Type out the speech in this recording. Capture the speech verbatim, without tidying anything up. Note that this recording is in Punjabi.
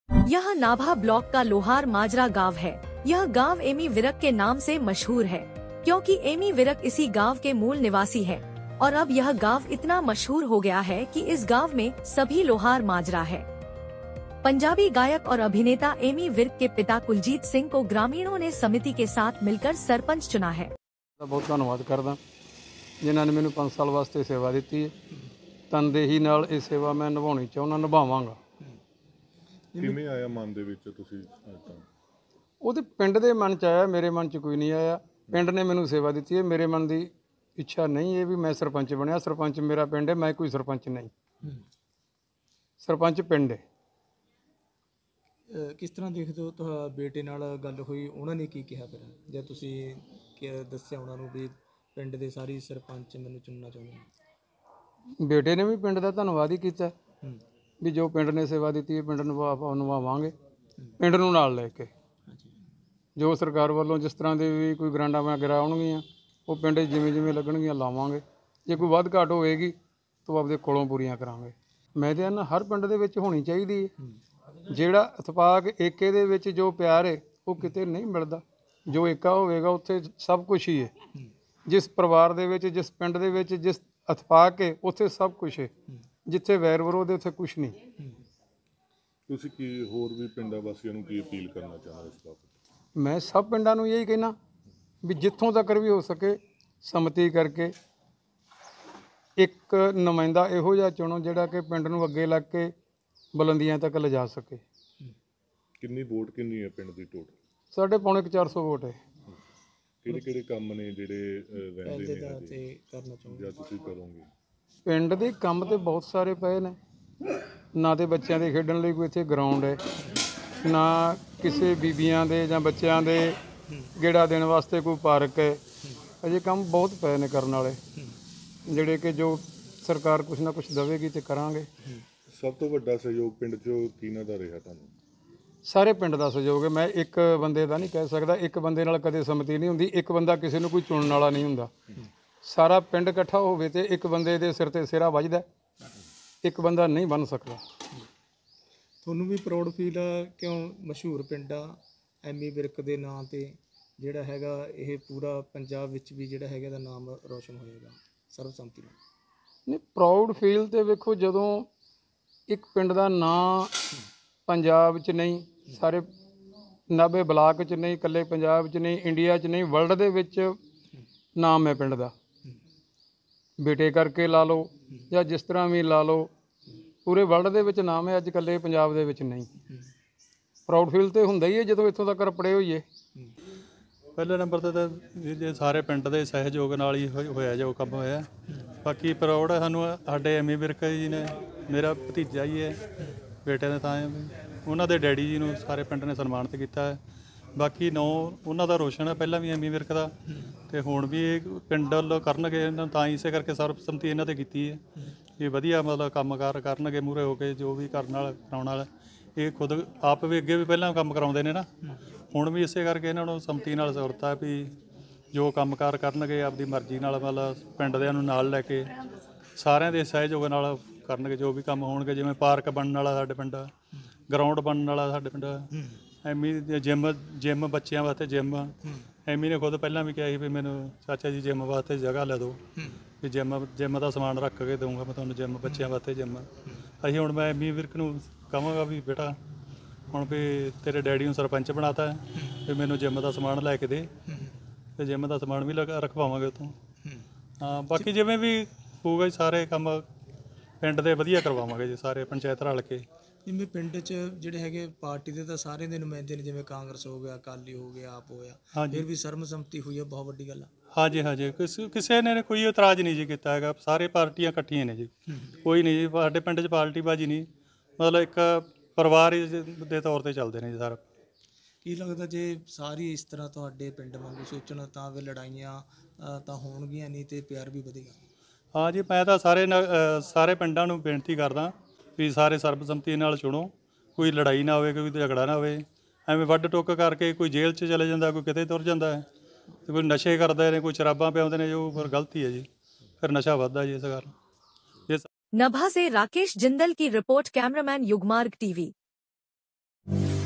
यह नाभा ब्लॉक का लोहार माजरा गांव है। यह गांव एमी विरक के नाम से मशहूर है, क्योंकि एमी विरक इसी गांव के मूल निवासी है। और अब यह गांव इतना मशहूर हो गया है कि इस गांव में सभी लोहार माजरा है। पंजाबी गायक और अभिनेता एमी विर्क के पिता कुलजीत सिंह को ग्रामीणों ने समिति के साथ मिलकर सरपंच चुना है। बहुत धन्यवाद करदा जिन्हों ने मैंने पाँच साल वास्ते सेवा दी है। तनदेही नाल ये सेवा मैं निभानी चाहुंदा, निभावांगा। किवें आया मन दे विच तुसीं ਉਹਦੇ ਪਿੰਡ ਦੇ ਮਨ ਚ ਆਇਆ, ਮੇਰੇ ਮਨ ਚ ਕੋਈ ਨਹੀਂ ਆਇਆ। ਪਿੰਡ ਨੇ ਮੈਨੂੰ ਸੇਵਾ ਦਿੱਤੀ ਹੈ, ਮੇਰੇ ਮਨ ਦੀ ਇੱਛਾ ਨਹੀਂ ਹੈ ਵੀ ਮੈਂ ਸਰਪੰਚ ਬਣਿਆ। ਸਰਪੰਚ ਮੇਰਾ ਪਿੰਡ ਹੈ, ਮੈਂ ਕੋਈ ਸਰਪੰਚ ਨਹੀਂ। ਸਰਪੰਚ ਪਿੰਡ ਹੈ। ਕਿਸ ਤਰ੍ਹਾਂ ਦੇਖਦੇ ਹੋ ਤੁਹਾਡੇ ਬੇਟੇ ਨਾਲ ਗੱਲ ਹੋਈ, ਉਹਨਾਂ ਨੇ ਕੀ ਕਿਹਾ ਫਿਰ ਜਦ ਤੁਸੀਂ ਕਿ ਦੱਸਿਆ ਉਹਨਾਂ ਨੂੰ ਵੀ ਪਿੰਡ ਦੇ ਸਾਰੇ ਸਰਪੰਚ ਮੈਨੂੰ ਚੁਣਨਾ ਚਾਹੁੰਦੇ ਨੇ? ਬੇਟੇ ਨੇ ਵੀ ਪਿੰਡ ਦਾ ਧੰਨਵਾਦ ਹੀ ਕੀਤਾ ਵੀ ਜੋ ਪਿੰਡ ਨੇ ਸੇਵਾ ਦਿੱਤੀ ਹੈ ਪਿੰਡ ਨੂੰ ਆਪਾਂ ਨਿਭਾਵਾਂਗੇ, ਪਿੰਡ ਨੂੰ ਨਾਲ ਲੈ ਕੇ। ਜੋ ਸਰਕਾਰ ਵੱਲੋਂ ਜਿਸ ਤਰ੍ਹਾਂ ਦੇ ਵੀ ਕੋਈ ਗਰਾਂਟਾਂ ਵਗੈਰਾ ਆਉਣਗੀਆਂ ਉਹ ਪਿੰਡ ਜਿਵੇਂ ਜਿਵੇਂ ਲੱਗਣਗੀਆਂ ਲਾਵਾਂਗੇ। ਜੇ ਕੋਈ ਵੱਧ ਘਾਟ ਹੋਏਗੀ ਤਾਂ ਆਪਦੇ ਕੋਲੋਂ ਪੂਰੀਆਂ ਕਰਾਂਗੇ। ਮੈਂ ਤਾਂ ਨਾ ਹਰ ਪਿੰਡ ਦੇ ਵਿੱਚ ਹੋਣੀ ਚਾਹੀਦੀ ਹੈ। ਜਿਹੜਾ ਇਤਫਾਕ ਏਕੇ ਦੇ ਵਿੱਚ ਜੋ ਪਿਆਰ ਹੈ ਉਹ ਕਿਤੇ ਨਹੀਂ ਮਿਲਦਾ। ਜੋ ਏਕਾ ਹੋਵੇਗਾ ਉੱਥੇ ਸਭ ਕੁਝ ਹੀ ਹੈ। ਜਿਸ ਪਰਿਵਾਰ ਦੇ ਵਿੱਚ, ਜਿਸ ਪਿੰਡ ਦੇ ਵਿੱਚ ਜਿਸ ਇਤਫਾਕ ਹੈ ਉੱਥੇ ਸਭ ਕੁਝ ਹੈ। ਜਿੱਥੇ ਵੈਰ ਵਿਰੋਧ ਉੱਥੇ ਕੁਝ ਨਹੀਂ। ਤੁਸੀਂ ਕੀ ਹੋਰ ਵੀ ਪਿੰਡਾਂ ਵਾਸੀਆਂ ਨੂੰ ਕੀ ਅਪੀਲ ਕਰਨਾ ਚਾਹੁੰਦੇ ਇਸ ਬਾਬਤ? ਮੈਂ ਸਭ ਪਿੰਡਾਂ ਨੂੰ ਇਹੀ ਕਹਿਣਾ ਵੀ ਜਿੱਥੋਂ ਤੱਕ ਵੀ ਹੋ ਸਕੇ ਸੰਮਤੀ ਕਰਕੇ ਇੱਕ ਨੁਮਾਇੰਦਾ ਇਹੋ ਜਿਹਾ ਚੁਣੋ ਜਿਹੜਾ ਕਿ ਪਿੰਡ ਨੂੰ ਅੱਗੇ ਲੱਗ ਕੇ ਬੁਲੰਦੀਆਂ ਤੱਕ ਲਿਜਾ ਸਕੇ। ਕਿੰਨੀ ਵੋਟ ਕਿੰਨੀ ਹੈ ਪਿੰਡ ਦੀ ਟੋਟਲ? ਸਾਡੇ ਪੌਣੇ ਚਾਰ ਸੌ ਵੋਟ ਹੈ। ਕਿਹੜੇ ਕਿਹੜੇ ਕੰਮ ਨੇ ਜਿਹੜੇ ਰਹਿੰਦੇ ਨੇ ਤੇ ਕਰਨਾ ਚਾਹੁੰਦੇ ਜਾਂ ਤੁਸੀਂ ਕਰੋਗੇ? ਪਿੰਡ ਦੇ ਕੰਮ ਤੇ ਬਹੁਤ ਸਾਰੇ ਪਏ ਨੇ। ਨਾ ਤੇ ਬੱਚਿਆਂ ਦੇ ਖੇਡਣ ਲਈ ਕੋਈ ਇੱਥੇ ਗਰਾਊਂਡ ਹੈ, ਨਾ ਕਿਸੇ ਬੀਬੀਆਂ ਦੇ ਜਾਂ ਬੱਚਿਆਂ ਦੇ ਗੇੜਾ ਦੇਣ ਵਾਸਤੇ ਕੋਈ ਪਾਰਕ ਹੈ। ਅਜੇ ਕੰਮ ਬਹੁਤ ਪਏ ਨੇ ਕਰਨ ਵਾਲੇ, ਜਿਹੜੇ ਕਿ ਜੋ ਸਰਕਾਰ ਕੁਛ ਨਾ ਕੁਛ ਦੇਵੇਗੀ ਤੇ ਕਰਾਂਗੇ। ਸਭ ਤੋਂ ਵੱਡਾ ਸਹਿਯੋਗ ਪਿੰਡ 'ਚੋਂ ਕਿਹਨਾਂ ਦਾ ਰਿਹਾ ਤੁਹਾਨੂੰ? ਸਾਰੇ ਪਿੰਡ ਦਾ ਸਹਿਯੋਗ ਹੈ। ਮੈਂ ਇੱਕ ਬੰਦੇ ਦਾ ਨਹੀਂ ਕਹਿ ਸਕਦਾ। ਇੱਕ ਬੰਦੇ ਨਾਲ ਕਦੇ ਸੰਮਤੀ ਨਹੀਂ ਹੁੰਦੀ। ਇੱਕ ਬੰਦਾ ਕਿਸੇ ਨੂੰ ਕੋਈ ਚੁਣਨ ਵਾਲਾ ਨਹੀਂ ਹੁੰਦਾ। ਸਾਰਾ ਪਿੰਡ ਇਕੱਠਾ ਹੋਵੇ ਤੇ ਇੱਕ ਬੰਦੇ ਦੇ ਸਿਰ ਤੇ ਸਿਹਰਾ ਵੱਜਦਾ, ਇੱਕ ਬੰਦਾ ਨਹੀਂ ਬਣ ਸਕਦਾ। ਤੁਹਾਨੂੰ ਵੀ ਪ੍ਰਾਊਡ ਫੀਲ ਆ ਕਿਉਂ ਮਸ਼ਹੂਰ ਪਿੰਡ ਆ ਐਮੀ ਵਿਰਕ ਦੇ ਨਾਂ ਤੇ ਜਿਹੜਾ ਹੈਗਾ ਇਹ ਪੂਰਾ ਪੰਜਾਬ ਵਿੱਚ ਵੀ ਜਿਹੜਾ ਹੈਗਾ ਦਾ ਨਾਮ ਰੋਸ਼ਨ ਹੋਏਗਾ ਸਰਬਸੰਮਤੀ ਨਾਲ? ਨਹੀਂ, ਪ੍ਰਾਊਡ ਫੀਲ ਤੇ ਵੇਖੋ ਜਦੋਂ ਇੱਕ ਪਿੰਡ ਦਾ ਨਾਂ ਪੰਜਾਬ 'ਚ ਨਹੀਂ, ਸਾਰੇ ਨਾਭੇ ਬਲਾਕ 'ਚ ਨਹੀਂ, ਇਕੱਲੇ ਪੰਜਾਬ 'ਚ ਨਹੀਂ, ਇੰਡੀਆ 'ਚ ਨਹੀਂ, ਵਰਲਡ ਦੇ ਵਿੱਚ ਨਾਮ ਹੈ ਪਿੰਡ ਦਾ। ਬੇਟੇ ਕਰਕੇ ਲਾ ਲਓ ਜਾਂ ਜਿਸ ਤਰ੍ਹਾਂ ਵੀ ਲਾ ਲਓ, ਪੂਰੇ ਵਰਲਡ ਦੇ ਵਿੱਚ ਨਾਮ ਹੈ। ਅੱਜ ਇਕੱਲੇ ਪੰਜਾਬ ਦੇ ਵਿੱਚ ਨਹੀਂ। ਪ੍ਰਾਊਡ ਫੀਲ ਤੇ ਹੁੰਦਾ ਹੀ ਹੈ ਜਦੋਂ ਇੱਥੋਂ ਤੱਕ ਪੜੇ ਹੋਈਏ। ਪਹਿਲੇ ਨੰਬਰ 'ਤੇ ਤਾਂ ਜੇ ਸਾਰੇ ਪਿੰਡ ਦੇ ਸਹਿਯੋਗ ਨਾਲ ਹੀ ਹੋਇਆ ਜੋ ਕੰਮ ਹੋਇਆ। ਬਾਕੀ ਪ੍ਰਾਊਡ ਸਾਨੂੰ ਸਾਡੇ ਐਮੀ ਵਿਰਕ ਜੀ ਨੇ, ਮੇਰਾ ਭਤੀਜਾ ਹੀ ਹੈ, ਬੇਟੇ ਦੇ ਤਾਂ ਉਹਨਾਂ ਦੇ ਡੈਡੀ ਜੀ ਨੂੰ ਸਾਰੇ ਪਿੰਡ ਨੇ ਸਨਮਾਨਿਤ ਕੀਤਾ ਹੈ। ਬਾਕੀ ਨੌ ਉਹਨਾਂ ਦਾ ਰੋਸ਼ਨ ਹੈ, ਪਹਿਲਾਂ ਵੀ ਐਮੀ ਵਿਰਕ ਦਾ ਅਤੇ ਹੁਣ ਵੀ ਇਹ ਪਿੰਡ ਵੱਲੋਂ ਕਰਨਗੇ। ਇਹਨਾਂ ਤਾਂ ਹੀ ਇਸੇ ਕਰਕੇ ਸਰਬਸੰਮਤੀ ਇਹਨਾਂ 'ਤੇ ਕੀਤੀ ਹੈ ਇਹ ਵਧੀਆ ਮਤਲਬ ਕੰਮ ਕਾਰ ਕਰਨਗੇ ਮੂਹਰੇ ਹੋ ਕੇ। ਜੋ ਵੀ ਕਰਨ ਵਾਲਾ ਕਰਾਉਣ ਵਾਲਾ ਇਹ ਖੁਦ ਆਪ ਵੀ ਅੱਗੇ ਵੀ ਪਹਿਲਾਂ ਕੰਮ ਕਰਾਉਂਦੇ ਨੇ ਨਾ, ਹੁਣ ਵੀ ਇਸੇ ਕਰਕੇ ਇਹਨਾਂ ਨੂੰ ਸੰਮਤੀ ਨਾਲ ਜ਼ਰੂਰਤ ਹੈ ਵੀ ਜੋ ਕੰਮ ਕਾਰ ਕਰਨਗੇ ਆਪਦੀ ਮਰਜ਼ੀ ਨਾਲ, ਮਤਲਬ ਪਿੰਡ ਦਿਆਂ ਨੂੰ ਨਾਲ ਲੈ ਕੇ ਸਾਰਿਆਂ ਦੇ ਸਹਿਯੋਗ ਨਾਲ ਕਰਨਗੇ ਜੋ ਵੀ ਕੰਮ ਹੋਣਗੇ। ਜਿਵੇਂ ਪਾਰਕ ਬਣਨ ਵਾਲਾ ਸਾਡੇ ਪਿੰਡ, ਗਰਾਊਂਡ ਬਣਨ ਵਾਲਾ ਸਾਡੇ ਪਿੰਡ, ਐਮੀ ਜਿੰਮ ਜਿੰਮ ਬੱਚਿਆਂ ਵਾਸਤੇ ਜਿੰਮ। ਐਮੀ ਨੇ ਖੁਦ ਪਹਿਲਾਂ ਵੀ ਕਿਹਾ ਸੀ ਵੀ ਮੈਨੂੰ ਚਾਚਾ ਜੀ ਜਿੰਮ ਵਾਸਤੇ ਜਗ੍ਹਾ ਲੈ ਦਿਓ, ਵੀ ਜਿੰਮ ਜਿੰਮ ਦਾ ਸਮਾਨ ਰੱਖ ਕੇ ਦਊਂਗਾ ਮੈਂ ਤੁਹਾਨੂੰ, ਜਿੰਮ ਬੱਚਿਆਂ ਵਾਸਤੇ ਜਿੰਮ। ਅਸੀਂ ਹੁਣ ਮੈਂ ਐਮੀ ਵਿਰਕ ਨੂੰ ਕਹਾਂਗਾ ਵੀ ਬੇਟਾ ਹੁਣ ਵੀ ਤੇਰੇ ਡੈਡੀ ਨੂੰ ਸਰਪੰਚ ਬਣਾਤਾ ਵੀ ਮੈਨੂੰ ਜਿੰਮ ਦਾ ਸਮਾਨ ਲੈ ਕੇ ਦੇ, ਅਤੇ ਜਿੰਮ ਦਾ ਸਮਾਨ ਵੀ ਲਗਾ ਰਖਵਾਵਾਂਗੇ ਉੱਥੋਂ। ਹਾਂ, ਬਾਕੀ ਜਿਵੇਂ ਵੀ ਹੋਊਗਾ ਜੀ ਸਾਰੇ ਕੰਮ ਪਿੰਡ ਦੇ ਵਧੀਆ ਕਰਵਾਵਾਂਗੇ ਜੀ, ਸਾਰੇ ਪੰਚਾਇਤ ਰਲ ਕੇ। ਜਿਵੇਂ ਪਿੰਡ 'ਚ ਜਿਹੜੇ ਹੈਗੇ ਪਾਰਟੀ ਦੇ ਤਾਂ ਸਾਰੇ ਦੇ ਨੁਮਾਇੰਦੇ ਨੇ, ਜਿਵੇਂ ਕਾਂਗਰਸ ਹੋ ਗਿਆ, ਅਕਾਲੀ ਹੋ ਗਿਆ, ਆਪ ਹੋਇਆ, ਫਿਰ ਵੀ ਸਰਬਸੰਮਤੀ ਹੋਈ ਹੈ, ਬਹੁਤ ਵੱਡੀ ਗੱਲ ਆ। ਹਾਂਜੀ ਹਾਂਜੀ ਕਿਸ ਕਿਸੇ ਨੇ ਕੋਈ ਇਤਰਾਜ਼ ਨਹੀਂ ਜੀ ਕੀਤਾ ਹੈਗਾ। ਸਾਰੇ ਪਾਰਟੀਆਂ ਇਕੱਠੀਆਂ ਨੇ ਜੀ, ਕੋਈ ਨਹੀਂ ਜੀ ਸਾਡੇ ਪਿੰਡ 'ਚ ਪਾਰਟੀ ਬਾਜੀ ਨਹੀਂ, ਮਤਲਬ ਇੱਕ ਪਰਿਵਾਰ ਦੇ ਤੌਰ 'ਤੇ ਚੱਲਦੇ ਨੇ ਜੀ ਸਾਰਾ। ਕੀ ਲੱਗਦਾ ਜੇ ਸਾਰੀ ਇਸ ਤਰ੍ਹਾਂ ਤੁਹਾਡੇ ਪਿੰਡ ਵਾਂਗੂ ਸੋਚਣ ਤਾਂ ਵੀ ਲੜਾਈਆਂ ਤਾਂ ਹੋਣਗੀਆਂ ਨਹੀਂ ਤੇ ਪਿਆਰ ਵੀ ਵਧੇਗਾ? ਹਾਂ ਜੀ, ਮੈਂ ਤਾਂ ਸਾਰੇ ਸਾਰੇ ਪਿੰਡਾਂ ਨੂੰ ਬੇਨਤੀ ਕਰਦਾ ਵੀ ਸਾਰੇ ਸਰਬਸੰਮਤੀ ਨਾਲ ਚੁਣੋ, ਕੋਈ ਲੜਾਈ ਨਾ ਹੋਵੇ, ਕੋਈ ਝਗੜਾ ਨਾ ਹੋਵੇ। ਐਵੇਂ ਵੱਢ ਟੁੱਕ ਕਰਕੇ ਕੋਈ ਜੇਲ੍ਹ 'ਚ ਚਲੇ ਜਾਂਦਾ, ਕੋਈ ਕਿਤੇ ਤੁਰ ਜਾਂਦਾ ਹੈ, ਤੇ ਕੋਈ ਨਸ਼ੇ ਕਰਦੇ ਨੇ, ਕੋਈ ਸ਼ਰਾਬਾਂ ਪਿਆਉਂਦੇ ਨੇ, ਜੋ ਫਿਰ ਗਲਤੀ ਹੈ ਜੀ, ਫਿਰ ਨਸ਼ਾ ਵੱਧਦਾ ਜੀ ਇਸ ਕਾਰਨ। नभा से राकेश जिंदल की रिपोर्ट, कैमरामैन युगमार्ग टीवी। ਜੀ